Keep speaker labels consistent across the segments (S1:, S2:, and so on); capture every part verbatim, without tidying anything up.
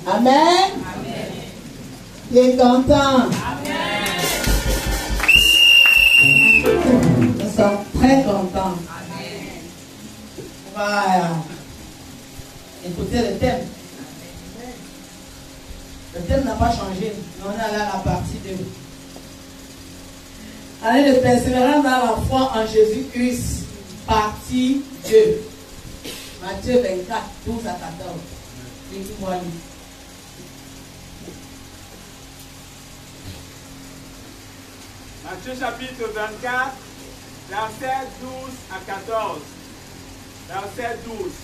S1: Amen. Il est content.
S2: Amen.
S1: Nous sommes très contents. On va écouter le thème. Le thème n'a pas changé. On est allé à la partie deux. Allez, de persévérance dans la foi en Jésus-Christ, partie deux. Matthieu vingt-quatre, douze à quatorze. Écoute-moi.
S2: Matthieu chapitre vingt-quatre, verset douze à quatorze. Verset douze.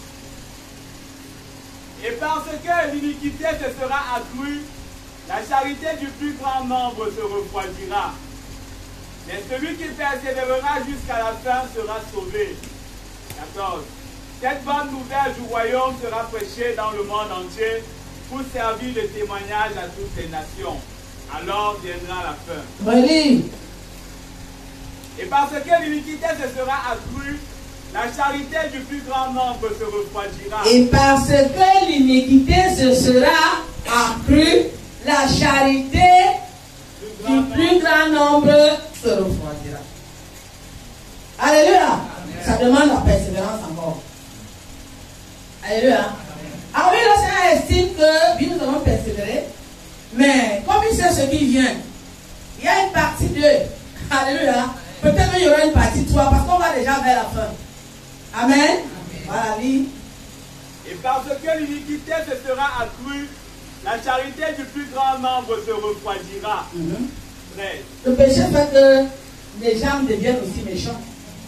S2: Et parce que l'iniquité se sera accrue, la charité du plus grand nombre se refroidira. Mais celui qui persévérera jusqu'à la fin sera sauvé. quatorze. Cette bonne nouvelle du royaume sera prêchée dans le monde entier pour servir de témoignage à toutes les nations. Alors viendra la fin.
S1: Relis.
S2: Et parce que l'iniquité se sera accrue, la charité du plus grand nombre se refroidira.
S1: Et parce que l'iniquité se sera accrue, la charité du plus grand nombre se refroidira. Alléluia. Amen. Ça demande la persévérance encore. Alléluia. Alors oui, le Seigneur estime que oui, nous allons persévérer, mais comme il sait ce qui vient, il y a une partie deux. Alléluia. Peut-être qu'il y aura une partie trois parce qu'on va déjà vers la fin. Amen. Amen. Voilà, oui.
S2: Et parce que l'iniquité se sera accrue, la charité du plus grand nombre se refroidira. Mm-hmm. treize.
S1: Le péché fait que les gens deviennent aussi méchants.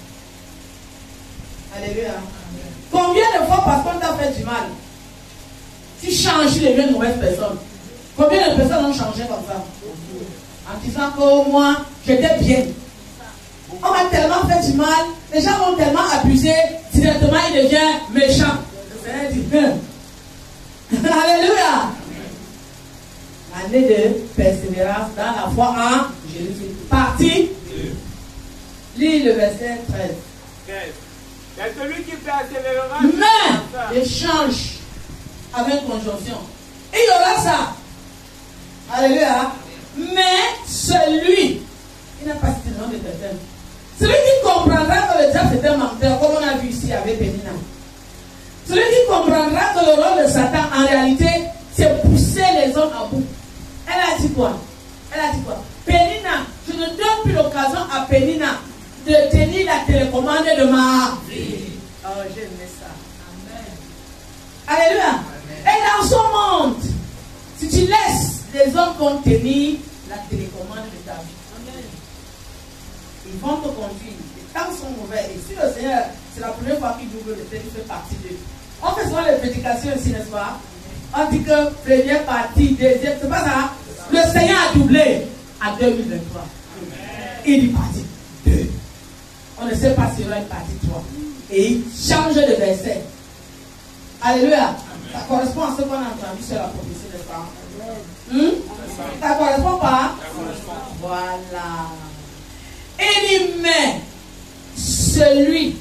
S1: Alléluia. Amen. Combien de fois parce qu'on t'a fait du mal, tu changes, tu deviens une mauvaise personne? Combien de personnes ont changé comme ça? En disant que moi, j'étais bien. On m'a tellement fait du mal, les gens m'ont tellement abusé, directement il devient méchant. Le Seigneur dit, alléluia. Année de persévérance dans la foi en Jésus. Partie deux. Lis le verset treize.
S2: treize. C'est celui qui persévérera.
S1: Mais, échange avec conjonction. Et il y aura ça. Alléluia. Mais celui, il n'a pas cité le nom de quelqu'un. Celui qui comprendra que le diable c'est un menteur, comme on a vu ici avec Pénina. Celui qui comprendra que le rôle de Satan, en réalité, c'est pousser les hommes à bout. Elle a dit quoi? Elle a dit quoi? Pénina, je ne donne plus l'occasion à Pénina de tenir la télécommande de ma vie. Oh, j'aime ça. Amen. Alléluia. Amen. Et dans son monde, si tu laisses les hommes vont tenir la télécommande de ta vie. Amen. Ils vont te conduire. Les temps sont mauvais. Et si le Seigneur, c'est la première fois qu'il ouvre le texte, il fait partie d'eux. On fait souvent les prédications ici, n'est-ce pas? On dit que première partie, deuxième, c'est pas ça. Le Seigneur a doublé à deux mille vingt-trois. Amen. Il dit partie deux. On ne sait pas s'il y aura une partie trois. Et il change de verset. Alléluia. Amen. Ça correspond à ce qu'on a entendu sur la prophétie, n'est-ce pas? Hmm? Ça correspond pas? Ça correspond. Voilà. Et dit, mais celui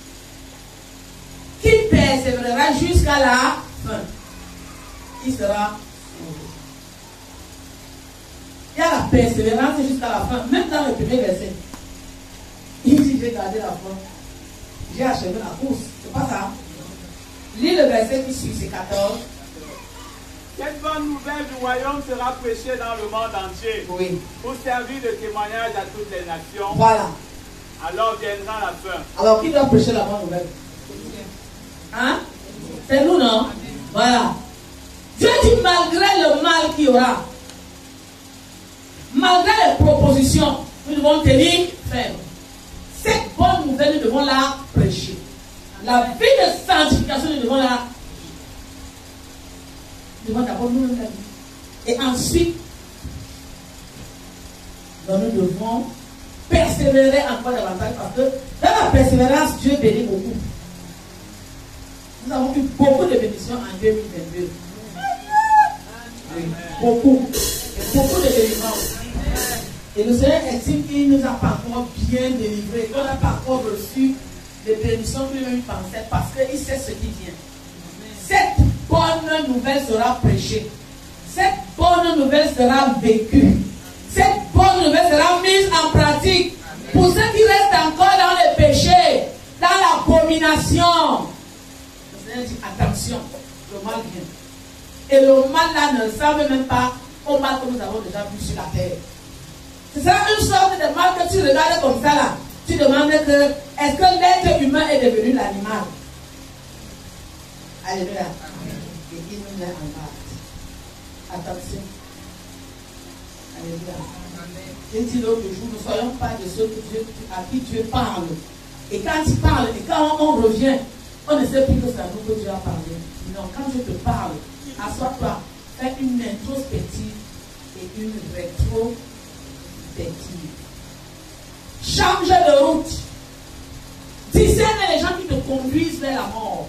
S1: qui persévérera jusqu'à la fin, il sera sauvé. Il y a la persévérance jusqu'à la fin, même dans le premier verset. Il dit, j'ai gardé la foi, j'ai achevé la course. C'est pas ça? Lis le verset qui suit, c'est quatorze.
S2: Cette bonne nouvelle du royaume sera prêchée dans le monde entier.
S1: Oui.
S2: Pour servir de témoignage à toutes les nations.
S1: Voilà.
S2: Alors viendra la fin.
S1: Alors qui doit prêcher la bonne nouvelle? Hein? C'est nous, non? Voilà. Dieu dit malgré le mal qu'il y aura, malgré les propositions, nous devons tenir ferme. Cette bonne nouvelle, nous devons la prêcher. La vie de sanctification, nous devons la Nous devons d'abord nous faire. Et ensuite, nous devons persévérer encore davantage parce que dans la persévérance, Dieu bénit beaucoup. Nous avons eu beaucoup de bénédictions en deux mille vingt-deux. Oui, beaucoup. Et beaucoup de délivrances. Et le Seigneur estime qu'il ne nous a pas encore bien délivrés. On n'a pas encore reçu les bénédictions que lui-même pensait parce qu'il sait ce qui vient. Cette bonne nouvelle sera prêchée. cette bonne nouvelle sera vécue. Cette bonne nouvelle sera mise en pratique. Pour ceux qui restent encore dans le péché, dans l'abomination, le Seigneur dit attention, le mal vient. Et le mal là ne ressemble même pas au mal que nous avons déjà vu sur la terre. C'est ça une sorte de mal que tu regardes comme ça là. Tu demandes que est-ce que l'être humain est devenu l'animal? Alléluia. Et il nous met en garde. Attention. Alléluia. J'ai dit l'autre jour, ne soyons pas de ceux que Dieu, à qui Dieu parle. Et quand il parle, et quand on, on revient, on ne sait plus que c'est à nous que Dieu a parlé. Non, quand Dieu te parle, assois-toi, fais une introspective et une rétrospective. Change de route. Discerne les gens qui te conduisent vers la mort.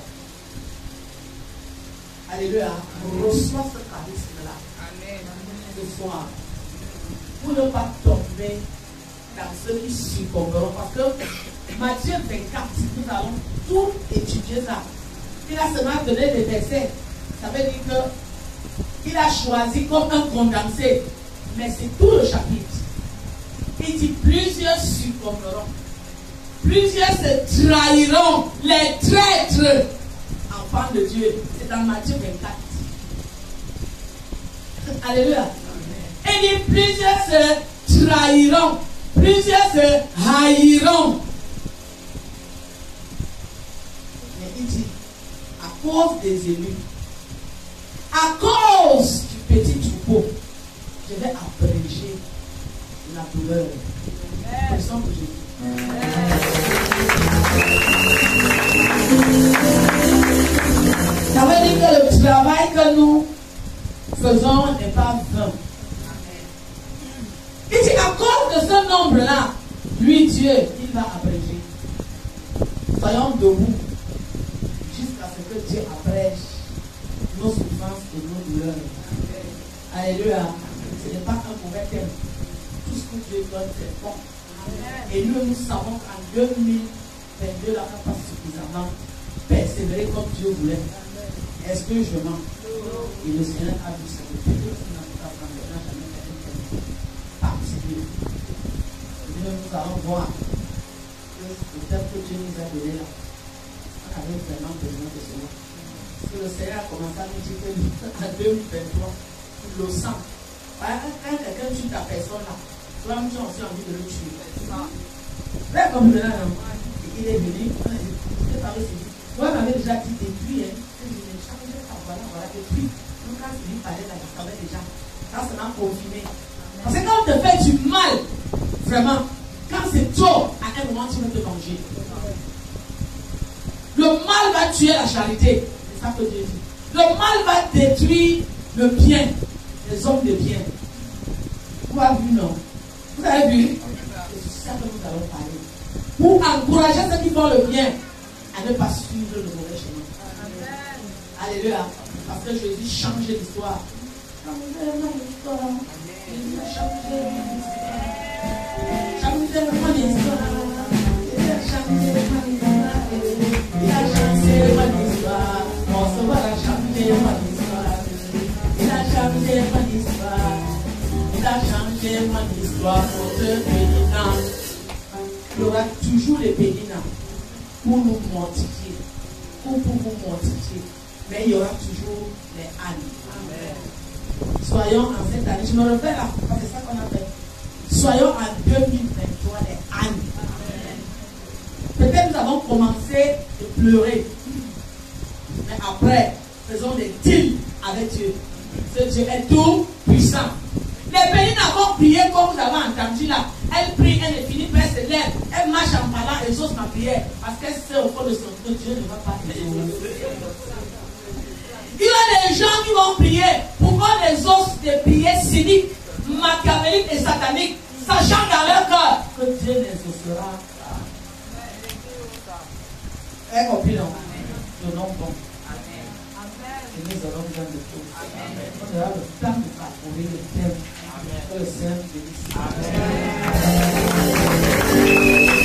S1: Alléluia. Reçois ce charisme-là. Amen. Ce soir. Pour ne pas tomber dans ceux qui succomberont. Parce que Matthieu vingt-quatre, nous allons tout étudier ça. Il a seulement donné des versets. Ça veut dire qu'il a choisi comme un condensé. Mais c'est tout le chapitre. Il dit plusieurs succomberont. Plusieurs se trahiront. Les traîtres. Enfants de Dieu. C'est dans Matthieu vingt-quatre. Alléluia. Il dit plusieurs se trahiront. Plusieurs se haïront. Mais il dit, à cause des élus, à cause du petit troupeau, je vais abréger la douleur. Personne que je dis. Ça veut dire que le travail que nous faisons n'est pas vain. Il dit à cause de ce nombre-là, lui Dieu, il va abréger. Soyons debout jusqu'à ce que Dieu abrège nos souffrances et nos douleurs. Alléluia. Ce n'est pas un mauvais thème. Tout ce que Dieu donne, c'est bon. Et nous, nous savons qu'en deux mille vingt-deux, là, on n'a pas suffisamment persévéré comme Dieu voulait. Est-ce que je mens? Et le Seigneur a vu ça. Participer. Nous allons voir que le thème que Dieu nous a donné là, on avait vraiment besoin de cela. Parce que le Seigneur a commencé à nous dire que en deux mille vingt-trois, le sang. Quand quelqu'un tue ta personne là, toi-même tu as aussi envie de le tuer. Là, comme le là, il est venu, il est parlé, c'est dit. Moi, il m'avait déjà dit détruit, hein. Je dis, mais chaque fois, voilà, voilà, détruit. Donc, quand il parlait là, il savait déjà. Quand c'est même confirmé. Parce que quand on te fait du mal, vraiment, quand c'est trop, à un moment, tu veux te venger. Le mal va tuer la charité. C'est ça que Dieu dit. Le mal va détruire le bien, les hommes de bien. Vous avez vu, non? Vous avez vu? C'est ça que nous allons parler. Pour encourager ceux qui font le bien à ne pas suivre le mauvais chemin. Alléluia. Parce que Jésus change l'histoire. Changez mon histoire. Jésus a changé mon histoire. Changez mon histoire. Il a changé mon histoire. Il a changé mon histoire. Mon sauveur a changé mon histoire. Il a changé mon histoire. Il a changé mon histoire pour te bénir. Il y aura toujours les bénins pour nous mortifier, ou pour vous mortifier. Mais il y aura toujours les ânes. Amen. Soyons en cette année, je me réfère là, parce que c'est ça qu'on a fait. Soyons en deux mille vingt-trois les ânes. Peut-être nous avons commencé de pleurer. Mais après, faisons des deals avec Dieu. Ce Dieu est tout puissant. Les bénines avons prié comme vous avez entendu là. Elle prie, elle ne finit pas, elle se lève. Elle marche en parlant, elle exauce ma prière. Parce qu'elle sait au fond de son cœur, Dieu ne va pas exaucer. Il y a des gens qui vont prier pour voir les os des prières cyniques, machiavéliques et sataniques, sachant dans leur cœur que Dieu l'exaucera. Vous avez compris, non? Le nom bon. Et nous allons besoin de tout. On aura le temps de parcourir le thème. Que le Seigneur bénisse. Amen.